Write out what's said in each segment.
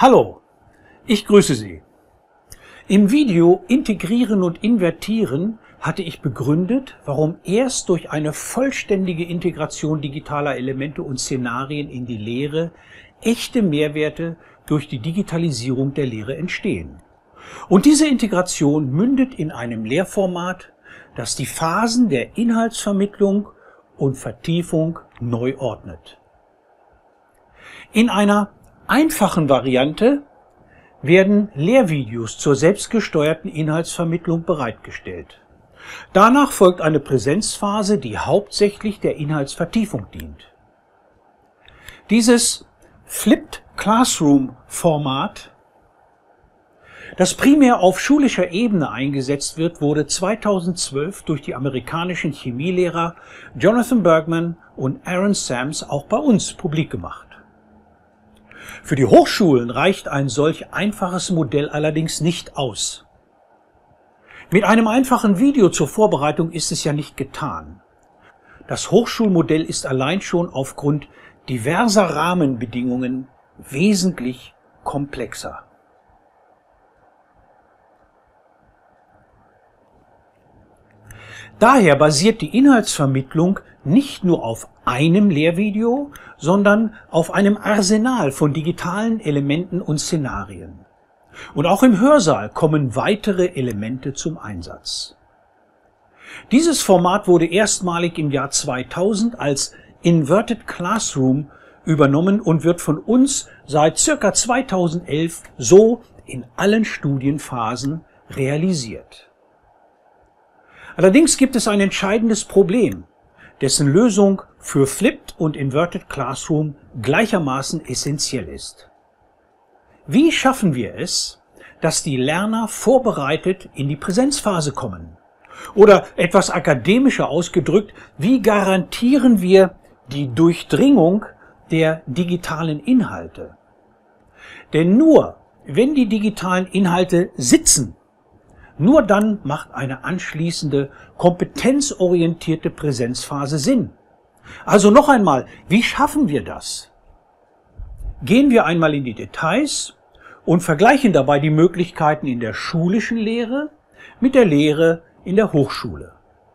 Hallo, ich grüße Sie. Im Video Integrieren und Invertieren hatte ich begründet, warum erst durch eine vollständige Integration digitaler Elemente und Szenarien in die Lehre echte Mehrwerte durch die Digitalisierung der Lehre entstehen. Und diese Integration mündet in einem Lehrformat, das die Phasen der Inhaltsvermittlung und Vertiefung neu ordnet. In einer einfachen Variante werden Lehrvideos zur selbstgesteuerten Inhaltsvermittlung bereitgestellt. Danach folgt eine Präsenzphase, die hauptsächlich der Inhaltsvertiefung dient. Dieses Flipped Classroom Format, das primär auf schulischer Ebene eingesetzt wird, wurde 2012 durch die amerikanischen Chemielehrer Jonathan Bergman und Aaron Sams auch bei uns publik gemacht. Für die Hochschulen reicht ein solch einfaches Modell allerdings nicht aus. Mit einem einfachen Video zur Vorbereitung ist es ja nicht getan. Das Hochschulmodell ist allein schon aufgrund diverser Rahmenbedingungen wesentlich komplexer. Daher basiert die Inhaltsvermittlung nicht nur auf einem Lehrvideo, sondern auf einem Arsenal von digitalen Elementen und Szenarien. Und auch im Hörsaal kommen weitere Elemente zum Einsatz. Dieses Format wurde erstmalig im Jahr 2000 als Inverted Classroom übernommen und wird von uns seit ca. 2011 so in allen Studienphasen realisiert. Allerdings gibt es ein entscheidendes Problem, dessen Lösung für Flipped und Inverted Classroom gleichermaßen essentiell ist. Wie schaffen wir es, dass die Lerner vorbereitet in die Präsenzphase kommen? Oder etwas akademischer ausgedrückt, wie garantieren wir die Durchdringung der digitalen Inhalte? Denn nur wenn die digitalen Inhalte sitzen, nur dann macht eine anschließende, kompetenzorientierte Präsenzphase Sinn. Also noch einmal, wie schaffen wir das? Gehen wir einmal in die Details und vergleichen dabei die Möglichkeiten in der schulischen Lehre mit der Lehre in der Hochschule.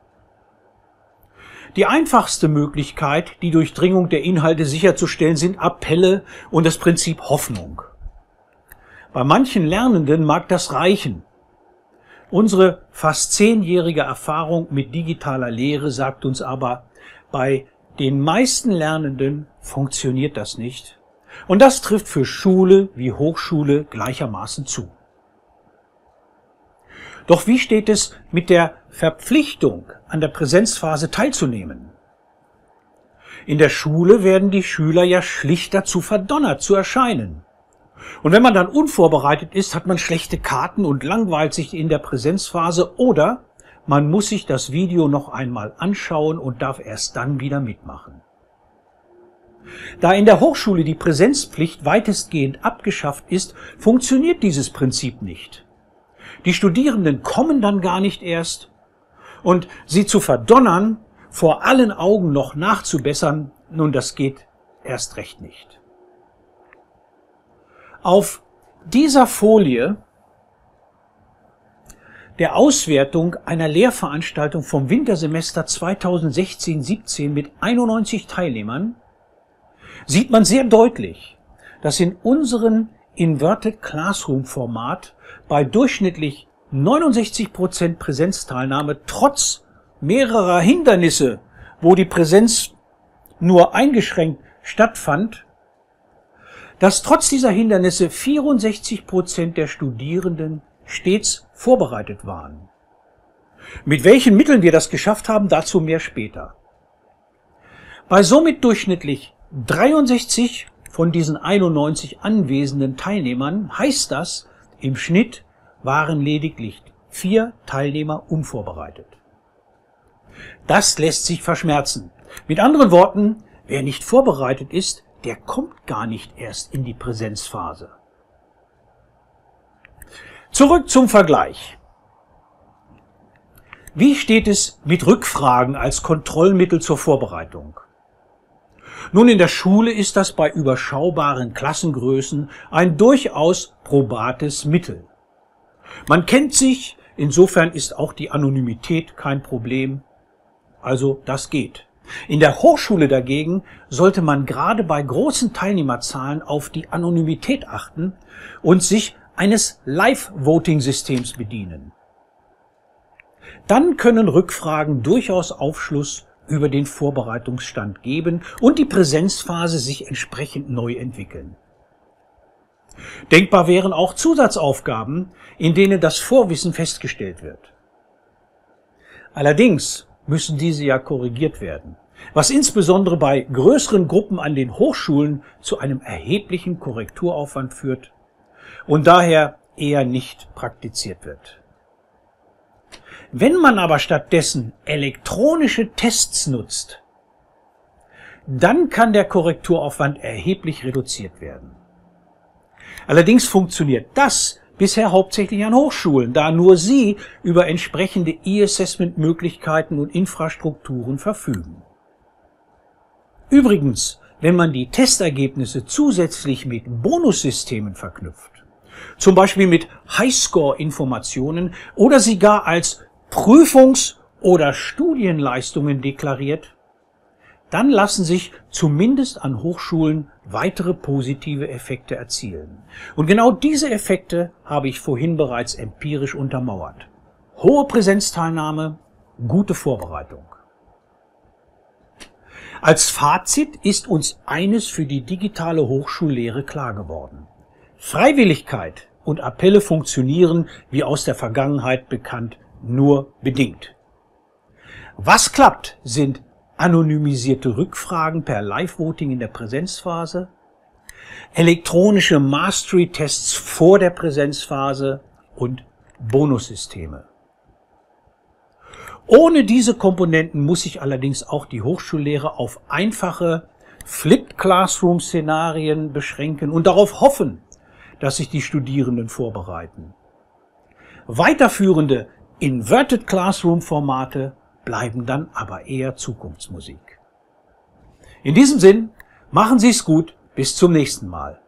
Die einfachste Möglichkeit, die Durchdringung der Inhalte sicherzustellen, sind Appelle und das Prinzip Hoffnung. Bei manchen Lernenden mag das reichen. Unsere fast 10-jährige Erfahrung mit digitaler Lehre sagt uns aber, bei den meisten Lernenden funktioniert das nicht. Und das trifft für Schule wie Hochschule gleichermaßen zu. Doch wie steht es mit der Verpflichtung, an der Präsenzphase teilzunehmen? In der Schule werden die Schüler ja schlicht dazu verdonnert, zu erscheinen. Und wenn man dann unvorbereitet ist, hat man schlechte Karten und langweilt sich in der Präsenzphase oder man muss sich das Video noch einmal anschauen und darf erst dann wieder mitmachen. Da in der Hochschule die Präsenzpflicht weitestgehend abgeschafft ist, funktioniert dieses Prinzip nicht. Die Studierenden kommen dann gar nicht erst und sie zu verdonnern, vor allen Augen noch nachzubessern, nun, das geht erst recht nicht. Auf dieser Folie der Auswertung einer Lehrveranstaltung vom Wintersemester 2016/17 mit 91 Teilnehmern sieht man sehr deutlich, dass in unserem Inverted Classroom Format bei durchschnittlich 69% Präsenzteilnahme trotz mehrerer Hindernisse, wo die Präsenz nur eingeschränkt stattfand, dass trotz dieser Hindernisse 64% der Studierenden stets vorbereitet waren. Mit welchen Mitteln wir das geschafft haben, dazu mehr später. Bei somit durchschnittlich 63 von diesen 91 anwesenden Teilnehmern heißt das, im Schnitt waren lediglich 4 Teilnehmer unvorbereitet. Das lässt sich verschmerzen. Mit anderen Worten, wer nicht vorbereitet ist, der kommt gar nicht erst in die Präsenzphase. Zurück zum Vergleich. Wie steht es mit Rückfragen als Kontrollmittel zur Vorbereitung? Nun, in der Schule ist das bei überschaubaren Klassengrößen ein durchaus probates Mittel. Man kennt sich, insofern ist auch die Anonymität kein Problem. Also das geht. In der Hochschule dagegen sollte man gerade bei großen Teilnehmerzahlen auf die Anonymität achten und sich eines Live-Voting-Systems bedienen. Dann können Rückfragen durchaus Aufschluss über den Vorbereitungsstand geben und die Präsenzphase sich entsprechend neu entwickeln. Denkbar wären auch Zusatzaufgaben, in denen das Vorwissen festgestellt wird. Allerdings müssen diese ja korrigiert werden, was insbesondere bei größeren Gruppen an den Hochschulen zu einem erheblichen Korrekturaufwand führt und daher eher nicht praktiziert wird. Wenn man aber stattdessen elektronische Tests nutzt, dann kann der Korrekturaufwand erheblich reduziert werden. Allerdings funktioniert das bisher hauptsächlich an Hochschulen, da nur sie über entsprechende E-Assessment-Möglichkeiten und Infrastrukturen verfügen. Übrigens, wenn man die Testergebnisse zusätzlich mit Bonussystemen verknüpft, zum Beispiel mit Highscore-Informationen oder sie gar als Prüfungs- oder Studienleistungen deklariert, dann lassen sich zumindest an Hochschulen weitere positive Effekte erzielen. Und genau diese Effekte habe ich vorhin bereits empirisch untermauert. Hohe Präsenzteilnahme, gute Vorbereitung. Als Fazit ist uns eines für die digitale Hochschullehre klar geworden. Freiwilligkeit und Appelle funktionieren, wie aus der Vergangenheit bekannt, nur bedingt. Was klappt, sind anonymisierte Rückfragen per Live-Voting in der Präsenzphase, elektronische Mastery-Tests vor der Präsenzphase und Bonussysteme. Ohne diese Komponenten muss sich allerdings auch die Hochschullehre auf einfache Flipped Classroom-Szenarien beschränken und darauf hoffen, dass sich die Studierenden vorbereiten. Weiterführende Inverted Classroom-Formate bleiben dann aber eher Zukunftsmusik. In diesem Sinn, machen Sie es gut, bis zum nächsten Mal.